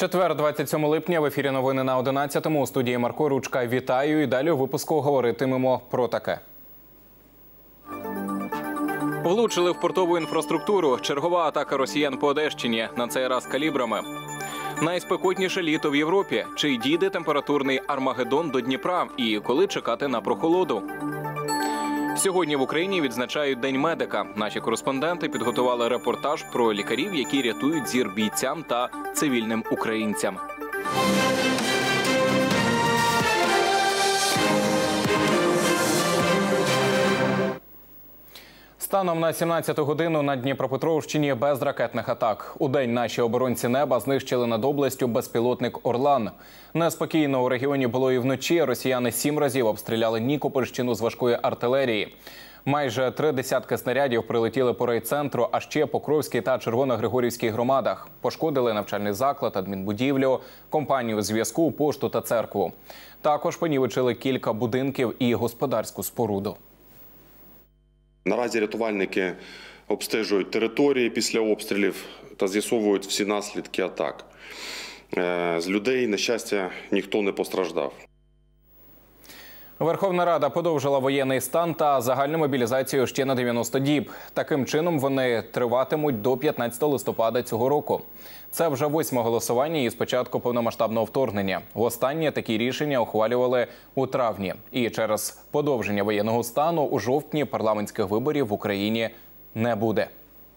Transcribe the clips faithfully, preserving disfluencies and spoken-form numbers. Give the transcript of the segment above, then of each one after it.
Четвер, двадцять сьомого липня, в ефірі новини на одинадцятому. У студії Марко Ручка. Вітаю. І далі у випуску говоритимемо про таке. Влучили в портову інфраструктуру. Чергова атака росіян по Одещині, на цей раз калібрами. Найспекотніше літо в Європі. Чи дійде температурний Армагеддон до Дніпра? І коли чекати на прохолоду? Сьогодні в Україні відзначають День медика. Наші кореспонденти підготували репортаж про лікарів, які рятують зір бійцям та цивільним українцям. Станом на сімнадцяту годину на Дніпропетровщині без ракетних атак. Удень наші оборонці неба знищили над областю безпілотник «Орлан». Неспокійно у регіоні було і вночі. Росіяни сім разів обстріляли Нікопольщину з важкої артилерії. Майже три десятки снарядів прилетіли по райцентру, а ще Покровській та Червоногригорівській громадах. Пошкодили навчальний заклад, адмінбудівлю, компанію зв'язку, пошту та церкву. Також понівечили кілька будинків і господарську споруду. Наразі рятувальники обстежують території після обстрілів та з'ясовують всі наслідки атак. З людей, на щастя, ніхто не постраждав. Верховна Рада подовжила воєнний стан та загальну мобілізацію ще на дев'яносто діб. Таким чином вони триватимуть до п'ятнадцятого листопада цього року. Це вже восьме голосування із початку повномасштабного вторгнення. Востаннє такі рішення ухвалювали у травні. І через подовження воєнного стану у жовтні парламентських виборів в Україні не буде.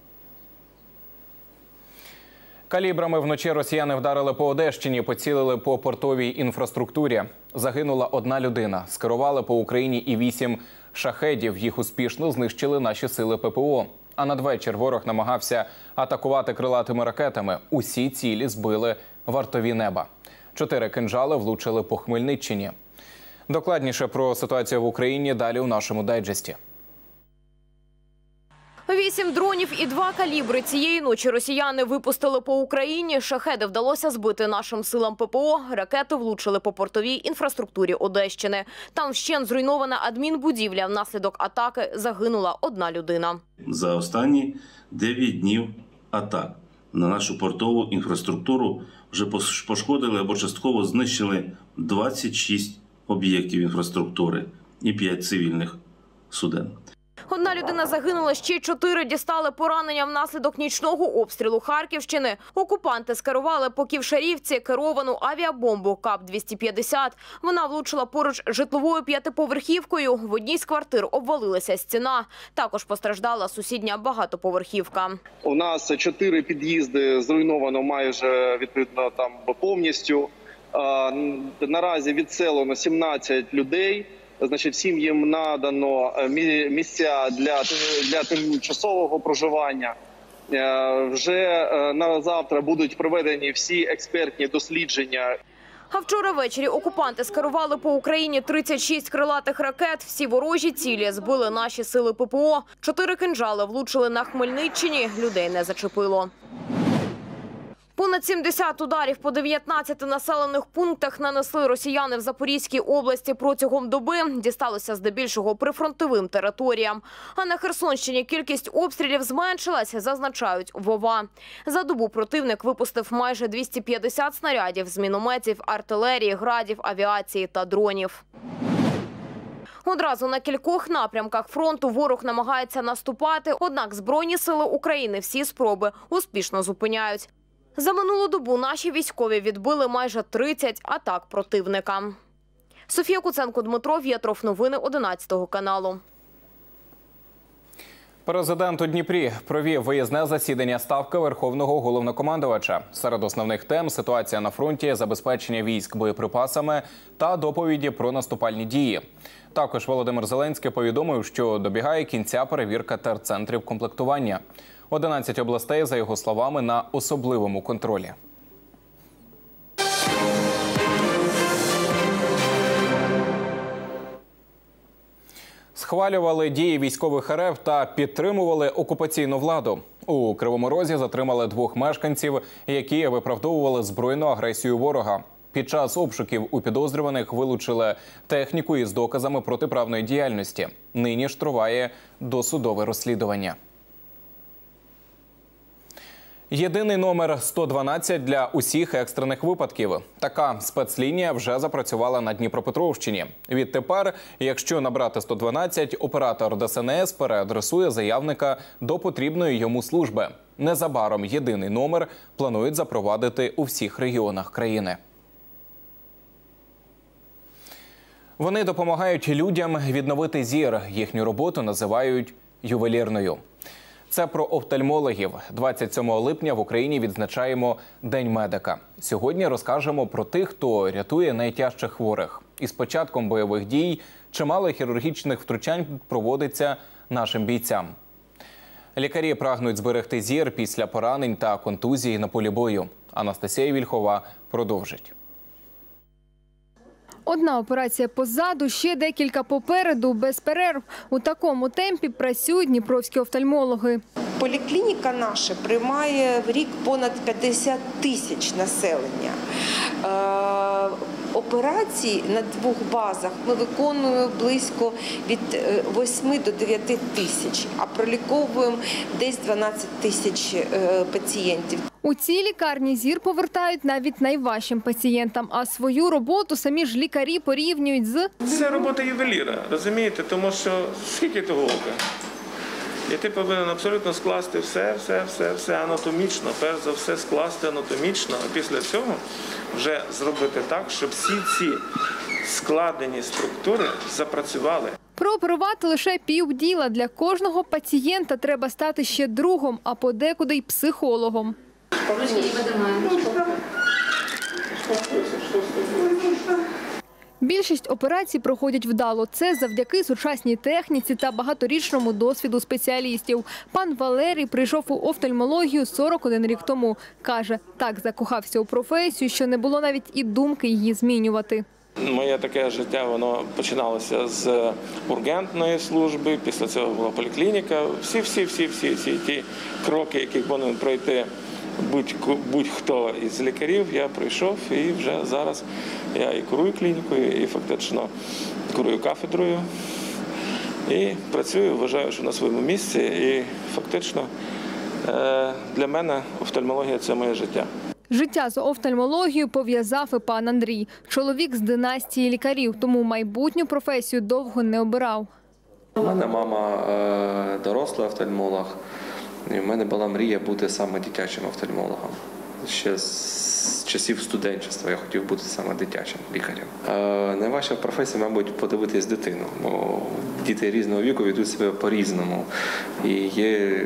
Калібрами вночі росіяни вдарили по Одещині, поцілили по портовій інфраструктурі. Загинула одна людина. Скерували по Україні і вісім шахедів. Їх успішно знищили наші сили ППО. А надвечір ворог намагався атакувати крилатими ракетами. Усі цілі збили вартові неба. Чотири кинджали влучили по Хмельниччині. Докладніше про ситуацію в Україні далі у нашому дайджесті. Вісім дронів і два калібри цієї ночі росіяни випустили по Україні. Шахеди вдалося збити нашим силам ППО. Ракети влучили по портовій інфраструктурі Одещини. Там вщент зруйнована адмінбудівля. Внаслідок атаки загинула одна людина. За останні дев'ять днів атак на нашу портову інфраструктуру вже пошкодили або частково знищили двадцять шість об'єктів інфраструктури і п'ять цивільних суден. Одна людина загинула, ще чотири дістали поранення внаслідок нічного обстрілу Харківщини. Окупанти скерували по Ківшарівці керовану авіабомбу КАП двісті п'ятдесят. Вона влучила поруч житловою п'ятиповерхівкою. В одній з квартир обвалилася стіна. Також постраждала сусідня багатоповерхівка. У нас чотири під'їзди зруйновано майже відповідно там повністю. Наразі відселено сімнадцять людей. Значить, всім їм надано місця для, для тимчасового проживання. Вже на завтра будуть проведені всі експертні дослідження. А вчора ввечері окупанти скерували по Україні тридцять шість крилатих ракет. Всі ворожі цілі збили наші сили ППО. Чотири кинджали влучили на Хмельниччині. Людей не зачепило. Понад сімдесят ударів по дев'ятнадцяти населених пунктах нанесли росіяни в Запорізькій області протягом доби. Дісталося здебільшого прифронтовим територіям. А на Херсонщині кількість обстрілів зменшилася, зазначають в ОВА. За добу противник випустив майже двісті п'ятдесят снарядів з мінометів, артилерії, градів, авіації та дронів. Одразу на кількох напрямках фронту ворог намагається наступати, однак Збройні сили України всі спроби успішно зупиняють. За минулу добу наші військові відбили майже тридцять атак противника. Софія Куценко, Дмитро В'єтров. Новини одинадцятого каналу. Президент у Дніпрі провів виїзне засідання Ставки Верховного Головнокомандувача. Серед основних тем – ситуація на фронті, забезпечення військ боєприпасами та доповіді про наступальні дії. Також Володимир Зеленський повідомив, що добігає кінця перевірка терцентрів комплектування. одинадцять областей, за його словами, на особливому контролі. Схвалювали дії військових РФ та підтримували окупаційну владу. У Кривому Розі затримали двох мешканців, які виправдовували збройну агресію ворога. Під час обшуків у підозрюваних вилучили техніку із доказами протиправної діяльності. Нині ж триває досудове розслідування. Єдиний номер сто дванадцять для усіх екстрених випадків. Така спецлінія вже запрацювала на Дніпропетровщині. Відтепер, якщо набрати сто дванадцять, оператор Д С Н С переадресує заявника до потрібної йому служби. Незабаром єдиний номер планують запровадити у всіх регіонах країни. Вони допомагають людям відновити зір. Їхню роботу називають ювелірною. Це про офтальмологів. двадцять сьомого липня в Україні відзначаємо День медика. Сьогодні розкажемо про тих, хто рятує найтяжчих хворих. І з початком бойових дій чимало хірургічних втручань проводиться нашим бійцям. Лікарі прагнуть зберегти зір після поранень та контузій на полі бою. Анастасія Вільхова продовжить. Одна операція позаду, ще декілька попереду, без перерв. У такому темпі працюють дніпровські офтальмологи. Поліклініка наша приймає в рік понад п'ятдесят тисяч населення. Е, операцій на двох базах ми виконуємо близько від восьми до дев'яти тисяч, а проліковуємо десь дванадцять тисяч е, пацієнтів. У цій лікарні зір повертають навіть найважчим пацієнтам, а свою роботу самі ж лікарі порівнюють з... Це робота ювеліра, розумієте? Тому що скільки того ока? І ти повинен абсолютно скласти все, все, все, все анатомічно, перш за все скласти анатомічно, а після цього вже зробити так, щоб всі ці складені структури запрацювали. Прооперувати лише півділа. Для кожного пацієнта треба стати ще другом, а подекуди й психологом. Більшість операцій проходять вдало. Це завдяки сучасній техніці та багаторічному досвіду спеціалістів. Пан Валерій прийшов у офтальмологію сорок один рік тому. Каже, так закохався у професію, що не було навіть і думки її змінювати. Моє таке життя, воно починалося з ургентної служби, після цього була поліклініка. Всі-всі-всі-всі ті кроки, які повинен пройти будь-хто із лікарів, я пройшов і вже зараз я і курую клінікою, і фактично курую кафедрою. І працюю, вважаю, що на своєму місці. І фактично для мене офтальмологія – це моє життя. Життя з офтальмологією пов'язав і пан Андрій. Чоловік з династії лікарів, тому майбутню професію довго не обирав. У мене мама дорослий офтальмолог. І в мене була мрія бути саме дитячим офтальмологом. Ще з часів студентства я хотів бути саме дитячим лікарем. Е, найважча професія, мабуть, подивитись дитину, бо діти різного віку ведуть себе по-різному. І є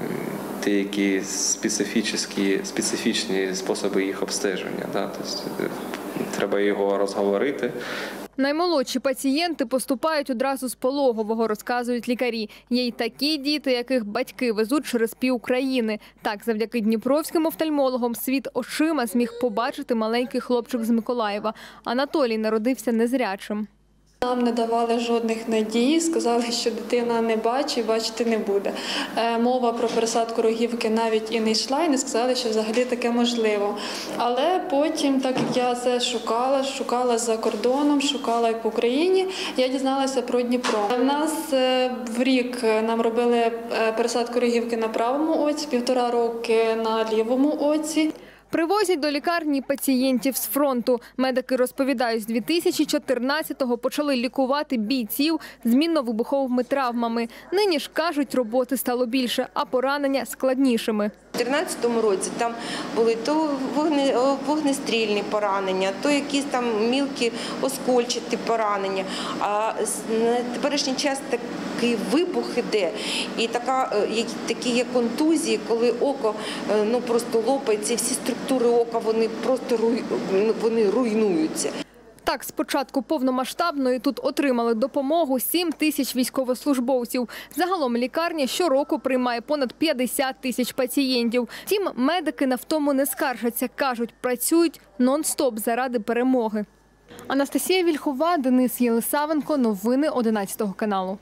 деякі специфічні, специфічні способи їх обстеження. Да? Тобто, треба його розговорити. Наймолодші пацієнти поступають одразу з пологового, розказують лікарі. Є й такі діти, яких батьки везуть через півкраїни. Так, завдяки дніпровським офтальмологам світ очима зміг побачити маленький хлопчик з Миколаєва. Анатолій народився незрячим. Нам не давали жодних надій, сказали, що дитина не бачить, бачити не буде. Мова про пересадку рогівки навіть і не йшла, і не сказали, що взагалі таке можливо. Але потім, так як я це шукала, шукала за кордоном, шукала і по Україні, я дізналася про Дніпро. У нас в рік нам робили пересадку рогівки на правому оці, півтора роки на лівому оці. Привозять до лікарні пацієнтів з фронту. Медики розповідають, з дві тисячі чотирнадцятого почали лікувати бійців з мінно-вибуховими травмами. Нині ж, кажуть, роботи стало більше, а поранення складнішими. У дві тисячі чотирнадцятому році там були то вогнестрільні поранення, то якісь там мілкі оскольчаті поранення. А на теперішній час такий вибух іде, і така, такі є контузії, коли око ну, просто лопається, і всі структури ока вони просто руй, вони руйнуються. Так, з початку повномасштабної тут отримали допомогу сім тисяч військовослужбовців. Загалом лікарня щороку приймає понад п'ятдесят тисяч пацієнтів. Втім, медики на втому не скаржаться. Кажуть, працюють нон-стоп заради перемоги. Анастасія Вільхова, Денис Єлисавенко. Новини одинадцятого каналу.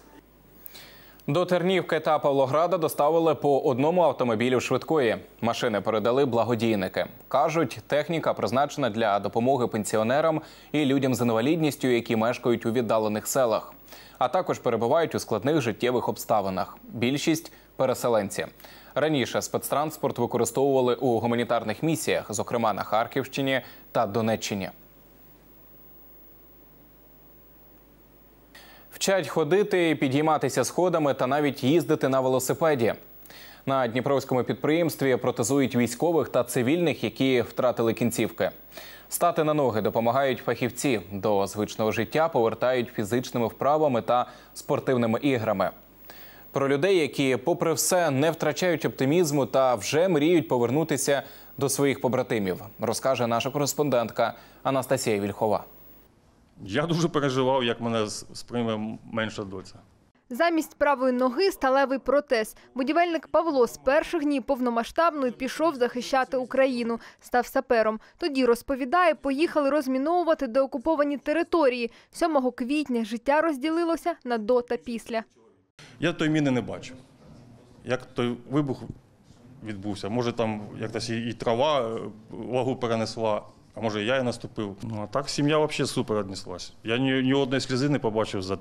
До Тернівки та Павлограда доставили по одному автомобілю швидкої. Машини передали благодійники. Кажуть, техніка призначена для допомоги пенсіонерам і людям з інвалідністю, які мешкають у віддалених селах. А також перебувають у складних життєвих обставинах. Більшість – переселенці. Раніше спецтранспорт використовували у гуманітарних місіях, зокрема на Харківщині та Донеччині. Вчать ходити, підійматися сходами та навіть їздити на велосипеді. На дніпровському підприємстві протезують військових та цивільних, які втратили кінцівки. Стати на ноги допомагають фахівці. До звичного життя повертають фізичними вправами та спортивними іграми. Про людей, які, попри все, не втрачають оптимізму та вже мріють повернутися до своїх побратимів, розкаже наша кореспондентка Анастасія Вільхова. Я дуже переживав, як мене сприйме менша доця. Замість правої ноги – сталевий протез. Будівельник Павло з перших днів повномасштабної пішов захищати Україну. Став сапером. Тоді, розповідає, поїхали розміновувати деокуповані території. сьомого квітня життя розділилося на до та після. Я той міни не бачу. Як той вибух відбувся. Може там якось і трава вагу перенесла, а може я і наступив. Ну а так сім'я взагалі супер віднеслась. Я ні, ні одної сльози не побачив за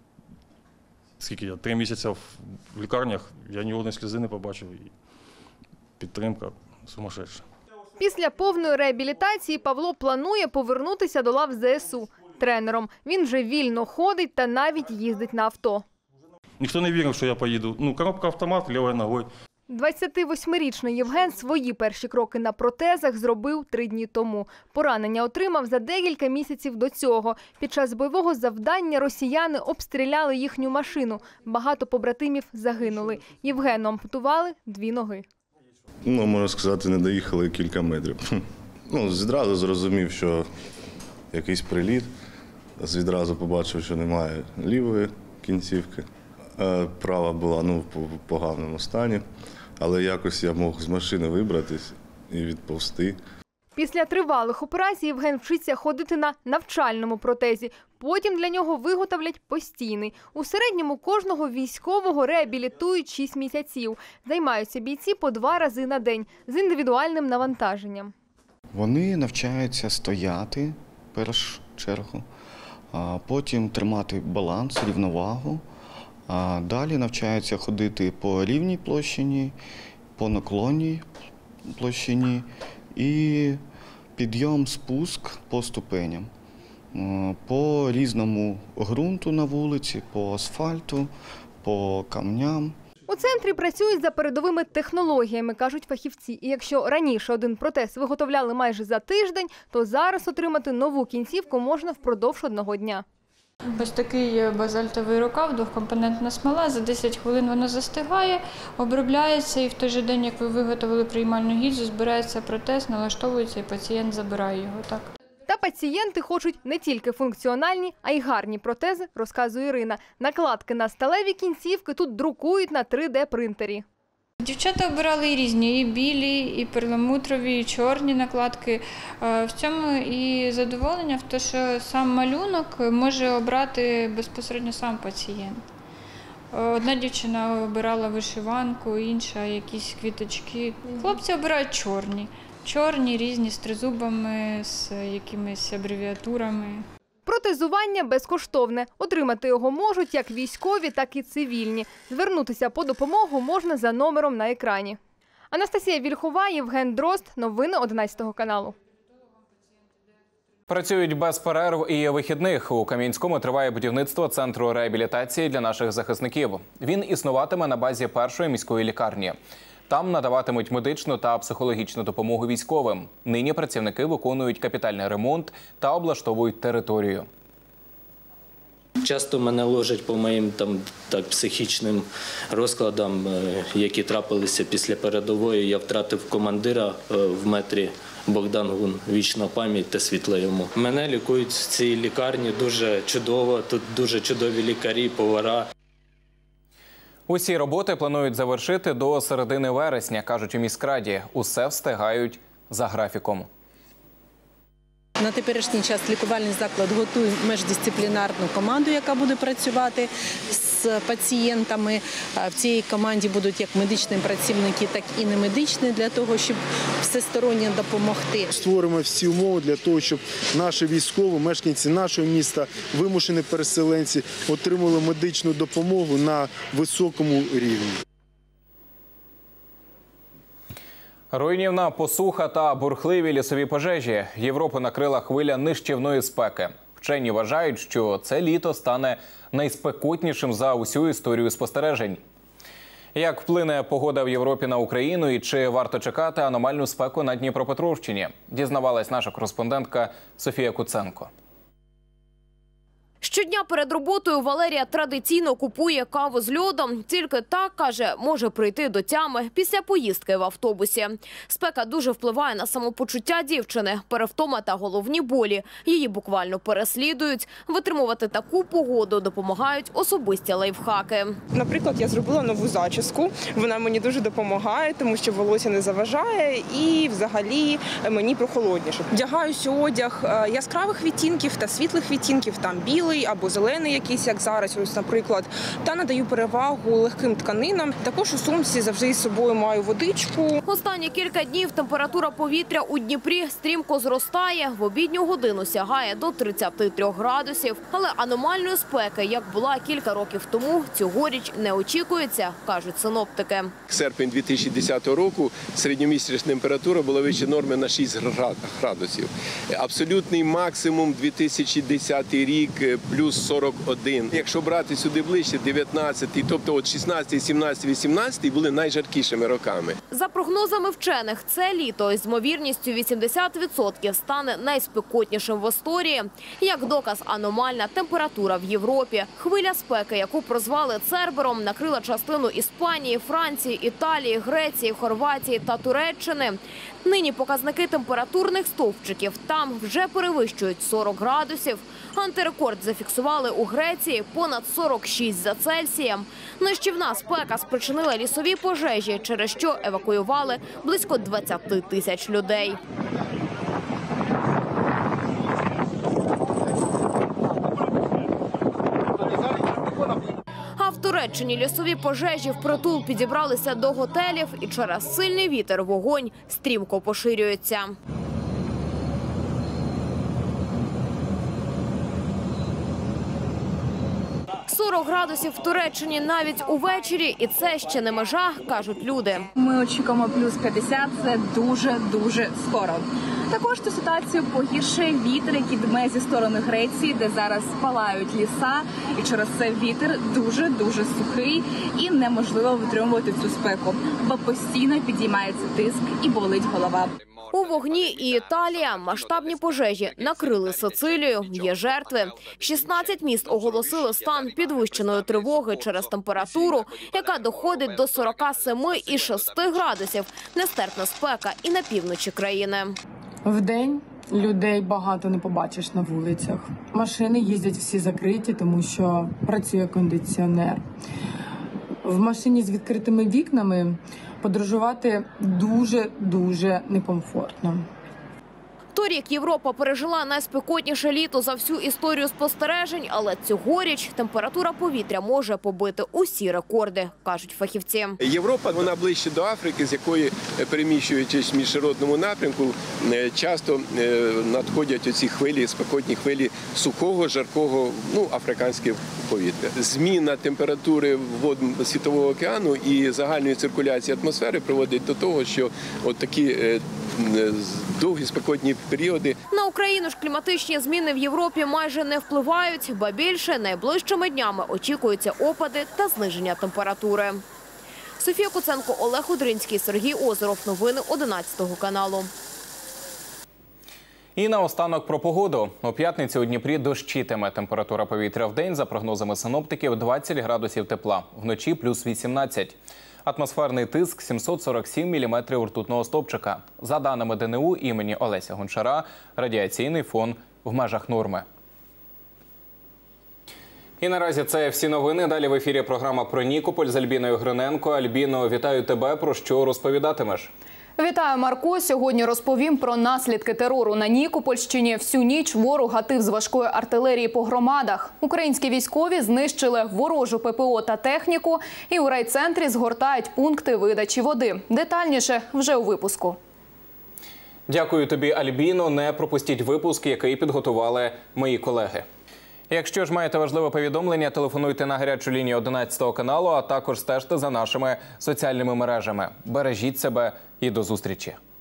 скільки я, три місяці в лікарнях, я ні одної сльози не побачив. І підтримка сумасшедша. Після повної реабілітації Павло планує повернутися до лав зе ес у. Тренером. Він вже вільно ходить та навіть їздить на авто. Ніхто не вірив, що я поїду. Ну, коробка автомат, лівою ногою. двадцятивосьмирічний Євген свої перші кроки на протезах зробив три дні тому. Поранення отримав за декілька місяців до цього. Під час бойового завдання росіяни обстріляли їхню машину. Багато побратимів загинули. Євгену ампутували дві ноги. Ну, можна сказати, не доїхали кілька метрів. Ну, відразу зрозумів, що якийсь приліт. Відразу побачив, що немає лівої кінцівки. Права була ну, в поганому стані, але якось я мог з машини вибратись і відповзти. Після тривалих операцій Євген вчиться ходити на навчальному протезі. Потім для нього виготовлять постійний. У середньому кожного військового реабілітують шість місяців. Займаються бійці по два рази на день з індивідуальним навантаженням. Вони навчаються стояти, в першу чергу, а потім тримати баланс, рівновагу. А далі навчаються ходити по рівній площині, по наклонній площині і підйом, спуск по ступеням. По різному ґрунту на вулиці, по асфальту, по камням. У центрі працюють за передовими технологіями, кажуть фахівці. І якщо раніше один протез виготовляли майже за тиждень, то зараз отримати нову кінцівку можна впродовж одного дня. Ось такий базальтовий рукав, двохкомпонентна смола, за десять хвилин воно застигає, обробляється і в той же день, як ви виготовили приймальну гільзу, збирається протез, налаштовується і пацієнт забирає його. Так. Та пацієнти хочуть не тільки функціональні, а й гарні протези, розказує Ірина. Накладки на сталеві кінцівки тут друкують на три де принтері. Дівчата обирали і різні, і білі, і перламутрові, і чорні накладки. В цьому і задоволення в те, що сам малюнок може обрати безпосередньо сам пацієнт. Одна дівчина обирала вишиванку, інша якісь квіточки. Хлопці обирають чорні. Чорні, різні, з тризубами, з якимись абревіатурами. Протезування безкоштовне. Отримати його можуть як військові, так і цивільні. Звернутися по допомогу можна за номером на екрані. Анастасія Вільхова, Євген Дрозд. Новини одинадцятого каналу. Працюють без перерв і вихідних. У Кам'янському триває будівництво центру реабілітації для наших захисників. Він існуватиме на базі першої міської лікарні. Там надаватимуть медичну та психологічну допомогу військовим. Нині працівники виконують капітальний ремонт та облаштовують територію. Часто мене ложать по моїм там, так, психічним розкладам, які трапилися після передової. Я втратив командира в метрі, Богдан Гун, вічна пам'ять та світла йому. Мене лікують в цій лікарні дуже чудово, тут дуже чудові лікарі, повара. Усі роботи планують завершити до середини вересня, кажуть у міськраді. Усе встигають за графіком. На теперішній час лікувальний заклад готує междисциплінарну команду, яка буде працювати з пацієнтами. В цій команді будуть як медичні працівники, так і немедичні, для того, щоб всесторонньо допомогти. Створимо всі умови для того, щоб наші військові, мешканці нашого міста, вимушені переселенці отримали медичну допомогу на високому рівні. Руйнівна посуха та бурхливі лісові пожежі. Європу накрила хвиля нищівної спеки. Вчені вважають, що це літо стане найспекотнішим за усю історію спостережень. Як вплине погода в Європі на Україну і чи варто чекати аномальну спеку на Дніпропетровщині? Дізнавалась наша кореспондентка Софія Куценко. Щодня перед роботою Валерія традиційно купує каву з льодом. Тільки так, каже, може прийти до тями після поїздки в автобусі. Спека дуже впливає на самопочуття дівчини. Перевтома та головні болі її буквально переслідують. Витримувати таку погоду допомагають особисті лайфхаки. Наприклад, я зробила нову зачіску. Вона мені дуже допомагає, тому що волосся не заважає і взагалі мені прохолодніше. Вдягаюся одяг яскравих відтінків та світлих відтінків, там білий або зелений якийсь, як зараз, ось, наприклад, та надаю перевагу легким тканинам. Також у сумці завжди з собою маю водичку. Останні кілька днів температура повітря у Дніпрі стрімко зростає. В обідню годину сягає до тридцяти трьох градусів. Але аномальної спеки, як була кілька років тому, цьогоріч не очікується, кажуть синоптики. Серпень дві тисячі десятого року середньомісячна температура була вище норми на шість градусів. Абсолютний максимум дві тисячі десятий рік плюс сорок один. Якщо брати сюди ближче, дев'ятнадцятий, тобто от шістнадцятий, сімнадцятий, вісімнадцятий були найжаркішими роками. За прогнозами вчених, це літо з ймовірністю вісімдесят відсотків стане найспекотнішим в історії. Як доказ, аномальна температура в Європі. Хвиля спеки, яку прозвали Цербером, накрила частину Іспанії, Франції, Італії, Греції, Хорватії та Туреччини. Нині показники температурних стовпчиків там вже перевищують сорок градусів. Антирекорд зафіксували у Греції – понад сорок шість за Цельсієм. Нищівна спека спричинила лісові пожежі, через що евакуювали близько двадцяти тисяч людей. А в Туреччині лісові пожежі впритул підібралися до готелів і через сильний вітер вогонь стрімко поширюється. сорок градусів в Туреччині навіть увечері, і це ще не межа, кажуть люди. Ми очікуємо плюс п'ятдесят, це дуже-дуже скоро. Також цю ситуацію погіршує вітер, який дме зі сторони Греції, де зараз палають ліса, і через це вітер дуже-дуже сухий і неможливо витримувати цю спеку, бо постійно підіймається тиск і болить голова. У вогні і Італія. Масштабні пожежі накрили Сицилію. Є жертви. шістнадцять міст оголосили стан підвищеної тривоги через температуру, яка доходить до сорока семи і шести градусів. Нестерпна спека і на півночі країни. Вдень людей багато не побачиш на вулицях. Машини їздять всі закриті, тому що працює кондиціонер. В машині з відкритими вікнами подорожувати дуже-дуже некомфортно. Торік Європа пережила найспекотніше літо за всю історію спостережень, але цьогоріч температура повітря може побити усі рекорди, кажуть фахівці. Європа, вона ближче до Африки, з якої, переміщуючись в міжнародному напрямку, часто надходять оці хвилі, спекотні хвилі сухого, жаркого, ну, африканського повітря. Зміна температури вод Світового океану і загальної циркуляції атмосфери приводить до того, що от такі довгі спекотні періоди. На Україну ж кліматичні зміни в Європі майже не впливають, ба більше найближчими днями очікуються опади та зниження температури. Софія Куценко, Олег Удринський, Сергій Озеров. Новини одинадцятого каналу. І наостанок про погоду. У п'ятницю у Дніпрі дощитиме. Температура повітря в день, за прогнозами синоптиків, двадцять градусів тепла. Вночі плюс вісімнадцять. Атмосферний тиск сімсот сорок сім міліметрів ртутного стовпчика. За даними Д Н У імені Олеся Гончара, радіаційний фон в межах норми. І наразі це всі новини. Далі в ефірі програма про Нікополь з Альбіною Гриненко. Альбіно, вітаю тебе. Про що розповідатимеш? Вітаю, Марко. Сьогодні розповім про наслідки терору на Нікопольщині. Всю ніч ворог гатив з важкої артилерії по громадах. Українські військові знищили ворожу П П О та техніку і у райцентрі згортають пункти видачі води. Детальніше вже у випуску. Дякую тобі, Альбіно. Не пропустіть випуск, який підготували мої колеги. Якщо ж маєте важливе повідомлення, телефонуйте на гарячу лінію одинадцятого каналу, а також стежте за нашими соціальними мережами. Бережіть себе і до зустрічі.